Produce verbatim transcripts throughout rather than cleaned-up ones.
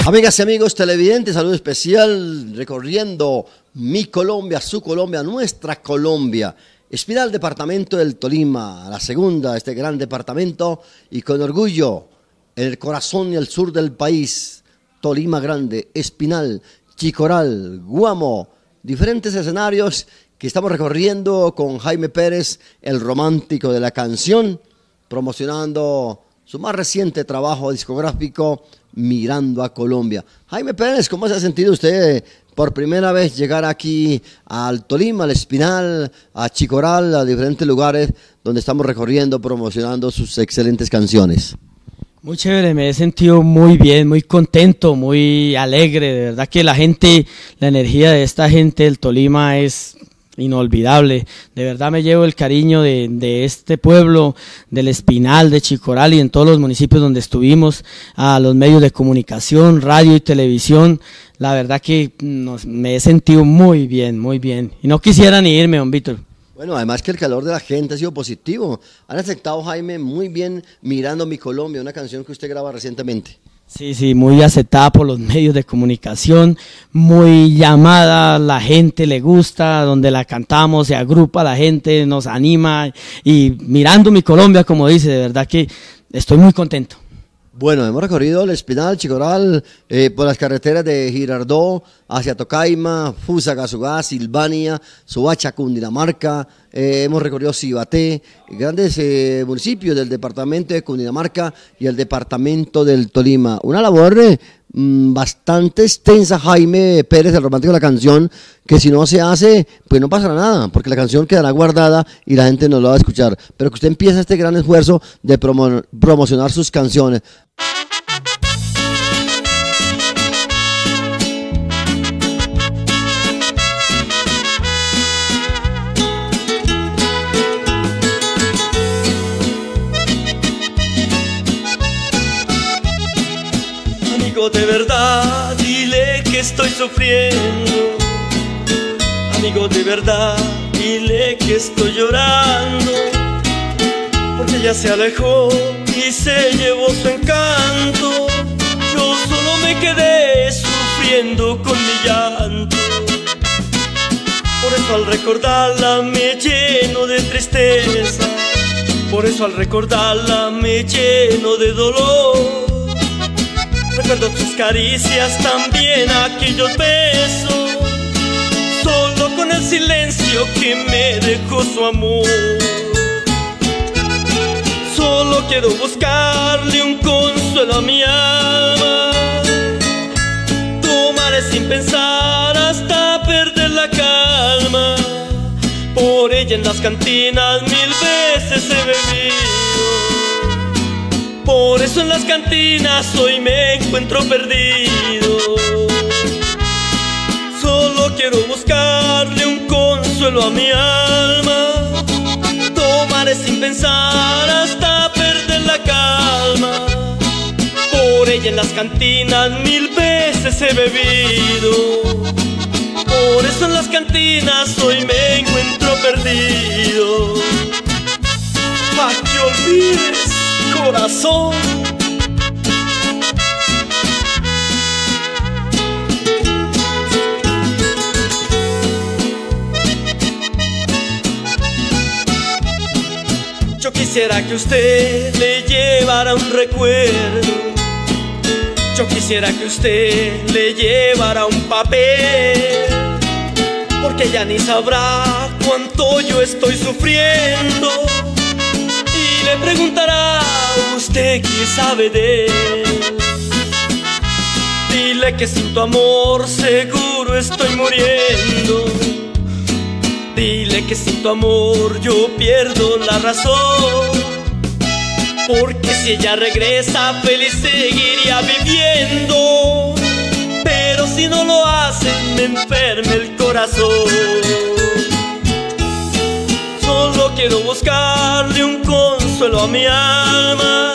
Amigas y amigos televidentes, saludo especial recorriendo mi Colombia, su Colombia, nuestra Colombia. Espinal, departamento del Tolima, la segunda, este gran departamento, y con orgullo, en el corazón y el sur del país, Tolima Grande, Espinal, Chicoral, Guamo, diferentes escenarios que estamos recorriendo con Jaime Pérez, el romántico de la canción, promocionando su más reciente trabajo discográfico, Mirando a Colombia. Jaime Pérez, ¿cómo se ha sentido usted por primera vez llegar aquí al Tolima, al Espinal, a Chicoral, a diferentes lugares donde estamos recorriendo, promocionando sus excelentes canciones? Muy chévere, me he sentido muy bien, muy contento, muy alegre. De verdad que la gente, la energía de esta gente del Tolima es inolvidable. De verdad me llevo el cariño de, de este pueblo, del Espinal, de Chicoral y en todos los municipios donde estuvimos, a los medios de comunicación, radio y televisión. La verdad que nos, me he sentido muy bien, muy bien. Y no quisiera ni irme, don Víctor. Bueno, además que el calor de la gente ha sido positivo. Han aceptado, Jaime, muy bien Mirando mi Colombia, una canción que usted graba recientemente. Sí, sí, muy aceptada por los medios de comunicación, muy llamada, la gente le gusta, donde la cantamos, se agrupa la gente, nos anima, y Mirando mi Colombia, como dice, de verdad que estoy muy contento. Bueno, hemos recorrido el Espinal, Chicoral, eh, por las carreteras de Girardó hacia Tocaima, Fusagasugá, Silvania, Soacha, Cundinamarca, eh, hemos recorrido Cibaté, grandes eh, municipios del departamento de Cundinamarca y el departamento del Tolima. Una labor eh, bastante extensa, Jaime Pérez, el romántico de la canción, que si no se hace, pues no pasará nada, porque la canción quedará guardada y la gente no la va a escuchar. Pero que usted empieza este gran esfuerzo de promo promocionar sus canciones. Amigo de verdad, dile que estoy sufriendo. Amigo de verdad, dile que estoy llorando, porque ella se alejó y se llevó su encanto. Yo solo me quedé sufriendo con mi llanto. Por eso al recordarla me lleno de tristeza. Por eso al recordarla me lleno de dolor. Recuerdo tus caricias, también aquellos besos, solo con el silencio que me dejó su amor. Solo quiero buscarle un consuelo a mi alma. Tomaré sin pensar hasta perder la calma. Por ella en las cantinas mil veces he bebido. Por eso en las cantinas hoy me encuentro perdido. Solo quiero buscarle un consuelo a mi alma. Tomaré sin pensar hasta perder la calma. Por ella en las cantinas mil veces he bebido. Por eso en las cantinas hoy me encuentro perdido. Pa' que olvides, corazón. Yo quisiera que usted le llevara un recuerdo. Yo quisiera que usted le llevara un papel, porque ella ni sabrá cuánto yo estoy sufriendo. Y le preguntará a usted qué sabe de él. Dile que sin tu amor seguro estoy muriendo. Dile que sin tu amor yo pierdo la razón, porque si ella regresa feliz seguiría viviendo. Pero si no lo hace me enferma el corazón. Solo quiero buscarle un consuelo a mi alma.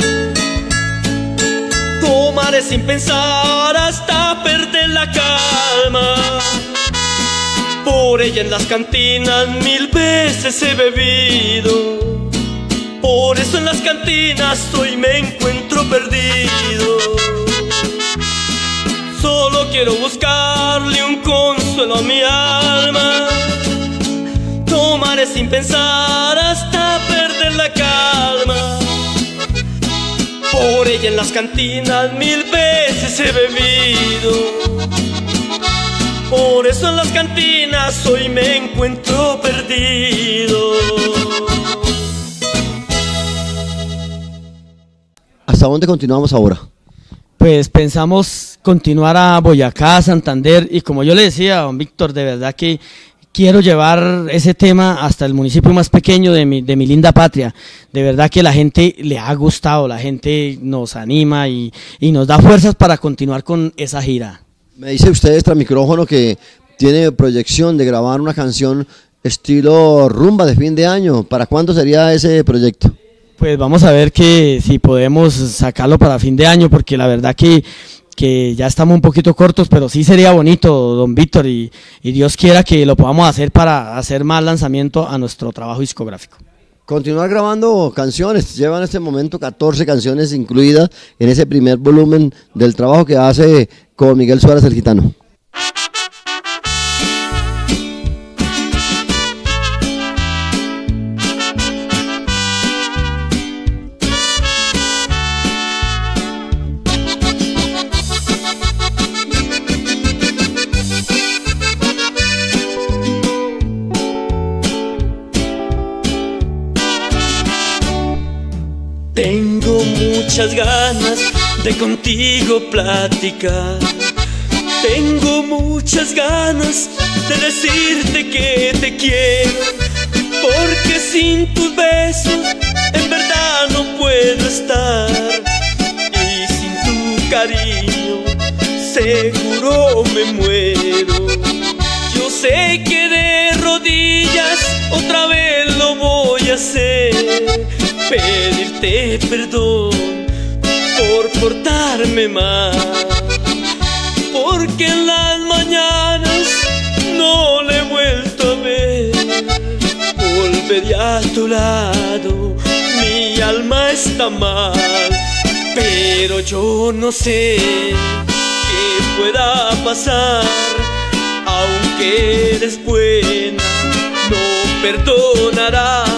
Tomaré sin pensar hasta perder la calma. Por ella en las cantinas mil veces he bebido. Por eso en las cantinas hoy me encuentro perdido. quiero buscarle un consuelo a mi alma. Tomaré sin pensar hasta perder la calma. Por ella en las cantinas mil veces he bebido. Por eso en las cantinas hoy me encuentro perdido. ¿Hasta dónde continuamos ahora? Pues pensamos continuar a Boyacá, Santander, y como yo le decía a don Víctor, de verdad que quiero llevar ese tema hasta el municipio más pequeño de mi, de mi linda patria. De verdad que la gente le ha gustado, la gente nos anima y, y nos da fuerzas para continuar con esa gira. Me dice usted extra micrófono que tiene proyección de grabar una canción estilo rumba de fin de año. ¿Para cuándo sería ese proyecto? Pues vamos a ver que si podemos sacarlo para fin de año, porque la verdad que, que ya estamos un poquito cortos, pero sí sería bonito, don Víctor, y, y Dios quiera que lo podamos hacer para hacer más lanzamiento a nuestro trabajo discográfico. Continuar grabando canciones, llevan en este momento catorce canciones incluidas en ese primer volumen del trabajo que hace con Miguel Suárez el Gitano. Tengo muchas ganas de contigo platicar. Tengo muchas ganas de decirte que te quiero, porque sin tus besos en verdad no puedo estar. Y sin tu cariño seguro me muero. Yo sé que de rodillas otra vez lo voy a hacer, pedirte perdón por portarme mal, porque en las mañanas no le he vuelto a ver. Volveré a tu lado, mi alma está mal, pero yo no sé qué pueda pasar. Aunque eres buena, no perdonarás.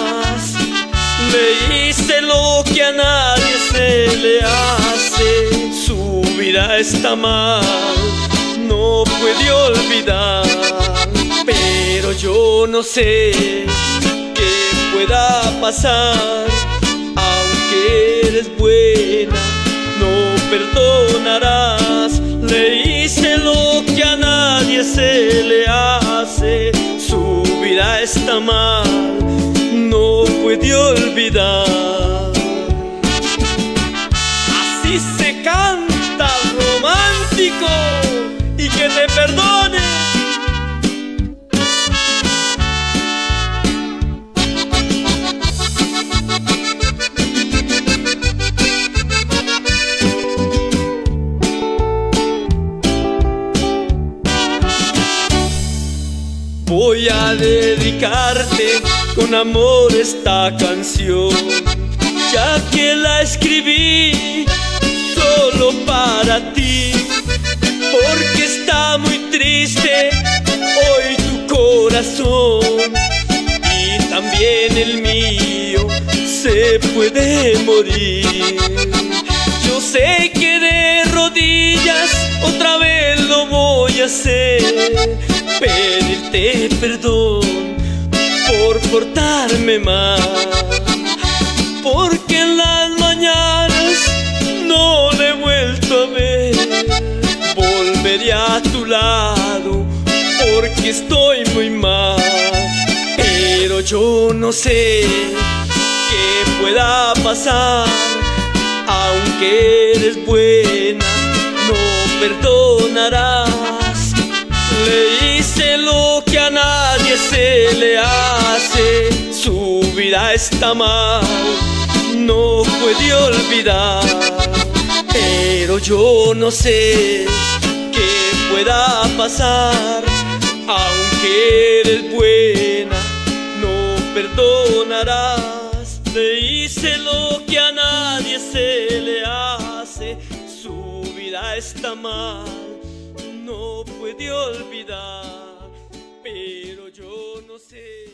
Le hice lo que a nadie se le hace. Su vida está mal, no puede olvidar. Pero yo no sé qué pueda pasar. Aunque eres buena, no perdonarás. Le hice lo que a nadie se le hace. Su vida está mal, no puede olvidar. Así se canta romántico, y que te perdone. Voy a dedicarte con amor esta canción, ya que la escribí solo para ti, porque está muy triste hoy tu corazón, y también el mío se puede morir. Yo sé que de rodillas otra vez lo voy a hacer, pedirte perdón por portarme mal, porque en las mañanas no le he vuelto a ver. Volveré a tu lado porque estoy muy mal, pero yo no sé qué pueda pasar. Aunque eres buena, no perdonarás. Le hice lo que a nadie se le hace. Su vida está mal, no puede olvidar. Pero yo no sé qué pueda pasar. Aunque eres buena, no perdonarás. Le hice lo que a nadie se le hace. Su vida está mal, no puede olvidar, pero yo no sé.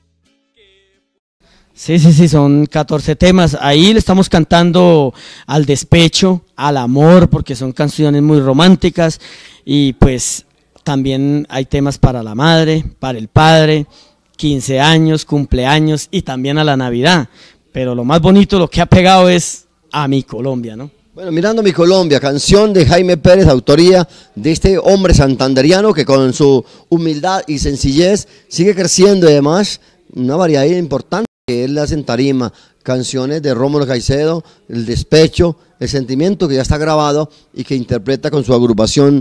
Sí, sí, sí, son catorce temas. Ahí le estamos cantando al despecho, al amor, porque son canciones muy románticas, y pues también hay temas para la madre, para el padre, quince años, cumpleaños y también a la Navidad. Pero lo más bonito, lo que ha pegado es a mi Colombia, ¿no? Bueno, Mirando mi Colombia, canción de Jaime Pérez, autoría de este hombre santanderiano que con su humildad y sencillez sigue creciendo, y además una variedad importante que él hace en tarima, canciones de Rómulo Caicedo, el despecho, el sentimiento que ya está grabado y que interpreta con su agrupación.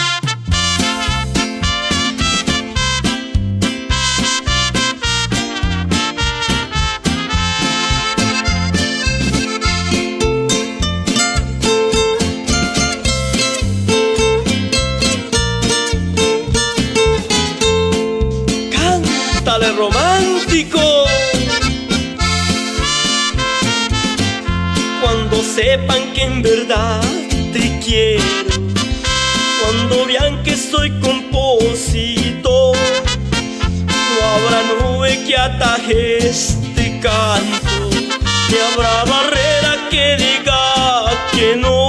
Cántale romántico. Cuando sepan que en verdad te quiero, cuando vean que soy compositor, no habrá nube que ataje este canto, ni habrá barrera que diga que no.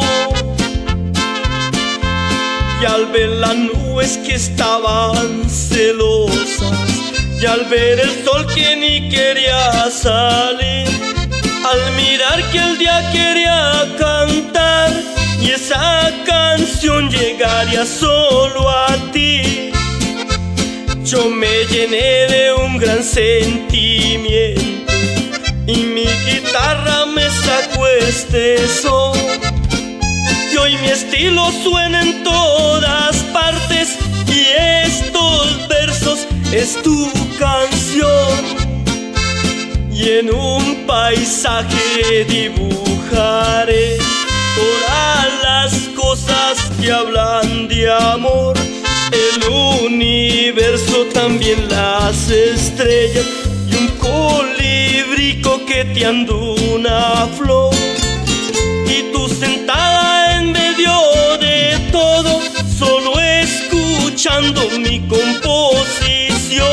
Y al ver las nubes que estaban celosas, y al ver el sol que ni quería salir, al mirar que el día quería cantar y esa canción llegaría solo a ti, yo me llené de un gran sentimiento y mi guitarra me sacó este son. Y hoy mi estilo suena en todas partes y estos versos es tu canción. Y en un paisaje dibujaré todas las cosas que hablan de amor, el universo, también las estrellas y un colibrí coqueteando una flor. Y tú sentada en medio de todo, solo escuchando mi composición.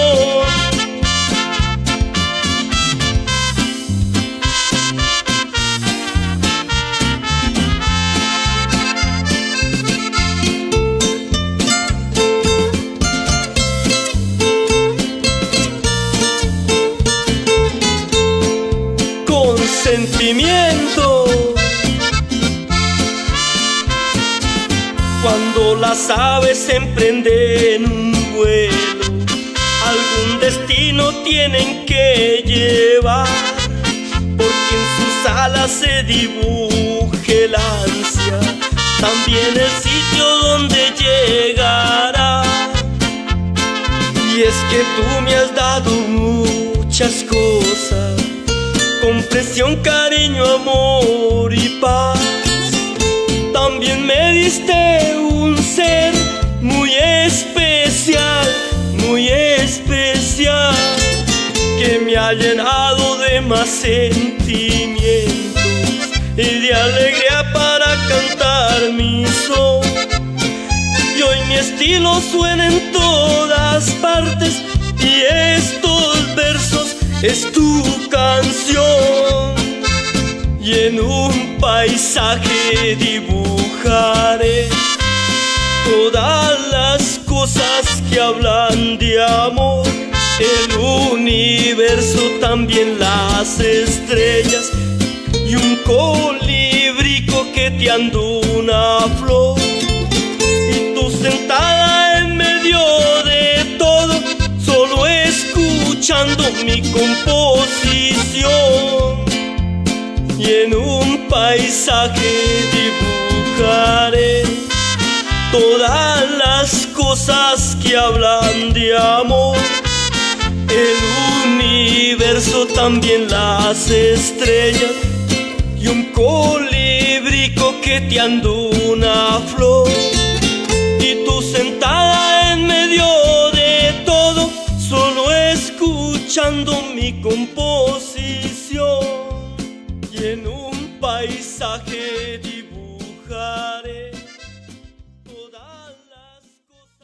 Sentimiento. Cuando las aves emprenden un vuelo, algún destino tienen que llevar, porque en sus alas se dibuje el ansia, también el sitio donde llegará. Y es que tú me has dado muchas cosas: comprensión, cariño, amor y paz. También me diste un ser muy especial, muy especial, que me ha llenado de más sentimientos y de alegría para cantar mi son. Y hoy mi estilo suena en todas partes y estos versos es tu canción. Y en un paisaje dibujaré todas las cosas que hablan de amor, el universo, también las estrellas y un colibrí coqueteando una flor. Y tú sentada en medio de todo, solo escuchando mi composición. Y en un paisaje dibujaré todas las cosas que hablan de amor, el universo, también las estrellas y un colibrí coqueteando una flor. Y tú sentada en medio de todo, solo escuchando mi composición. Y en un paisaje dibujaré todas las cosas.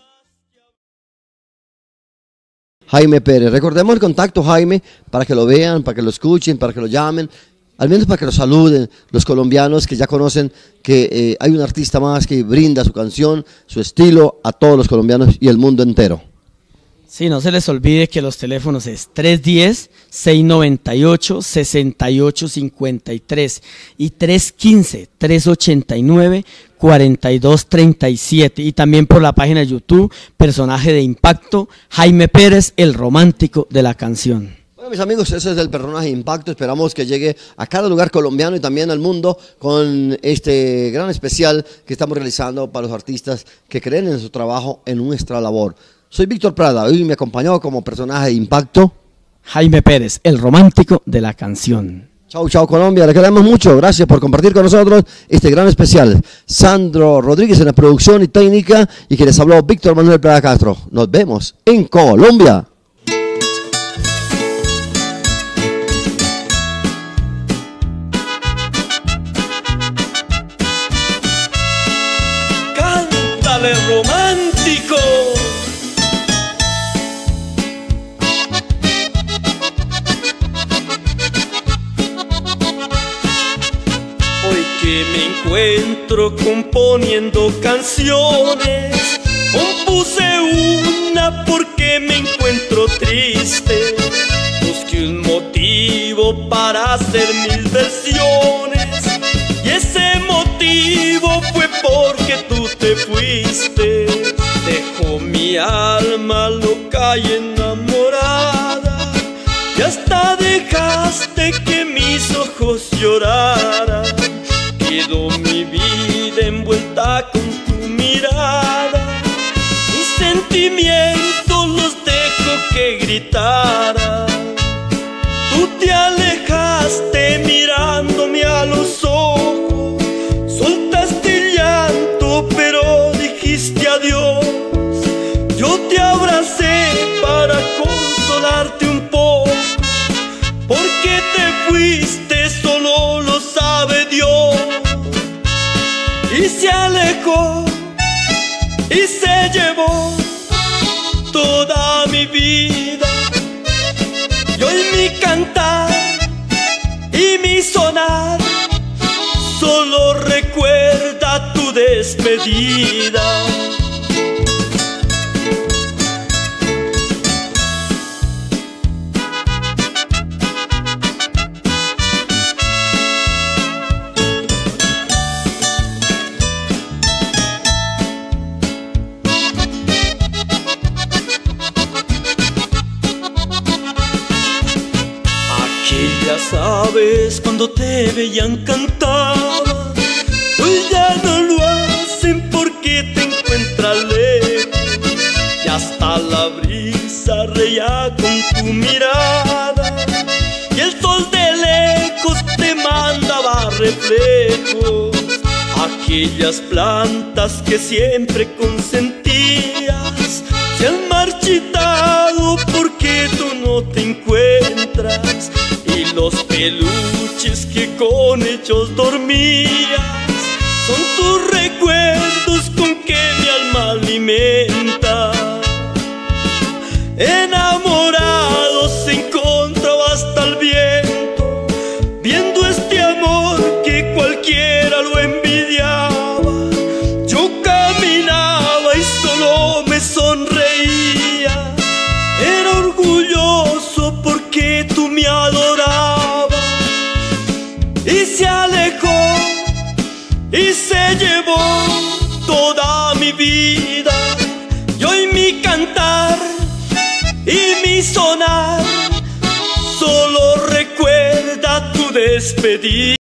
Jaime Pérez. Recordemos el contacto, Jaime, para que lo vean, para que lo escuchen, para que lo llamen, al menos para que lo saluden los colombianos que ya conocen que eh, hay un artista más que brinda su canción, su estilo a todos los colombianos y el mundo entero. Sí, no se les olvide que los teléfonos es tres uno cero, seis nueve ocho, seis ocho cinco tres y tres uno cinco, tres ocho nueve, cuatro dos tres siete, y también por la página de YouTube, personaje de Impacto, Jaime Pérez, el romántico de la canción. Bueno, mis amigos, ese es el personaje de Impacto. Esperamos que llegue a cada lugar colombiano y también al mundo con este gran especial que estamos realizando para los artistas que creen en su trabajo, en nuestra labor. Soy Víctor Prada, hoy me acompañó como personaje de Impacto Jaime Pérez, el romántico de la canción. Chau, chau Colombia, le queremos mucho, gracias por compartir con nosotros este gran especial. Sandro Rodríguez en la producción y técnica, y que les habló Víctor Manuel Prada Castro. Nos vemos en Colombia. Cántale romántico. Hoy que me encuentro componiendo canciones, compuse una porque me encuentro triste. Busqué un motivo para hacer mil versiones, y ese motivo fue porque tú te fuiste. Dejó mi alma loca y enamorada, y hasta dejaste que mis ojos lloraran. Quedó mi vida envuelta con tu mirada, mis sentimientos los dejo que gritaran. Tú te alejaste mirándome a los ojos, soltaste el llanto pero dijiste adiós. Yo te abracé para consolarte un poco, porque te fuiste solo lo sabe Dios. Y se alejó y se llevó toda mi vida, y hoy mi cantar y mi sonar solo recuerda tu despedida. Sabes, cuando te veían cantar, hoy ya no lo hacen porque te encuentras lejos, y hasta la brisa reía con tu mirada, y el sol de lejos te mandaba reflejos. Aquellas plantas que siempre consentías se han marchitado porque tú no te encuentras, y los peluches que con ellos dormías son tus recuerdos con que mi alma alimenta. Enamorado se encontraba hasta el viento, viendo este amor que cualquiera lo envidiaba. Yo caminaba y solo me sonreía, era orgulloso porque tú me adorabas. Y se alejó y se llevó toda mi vida, y hoy mi cantar y mi sonar solo recuerda tu despedida.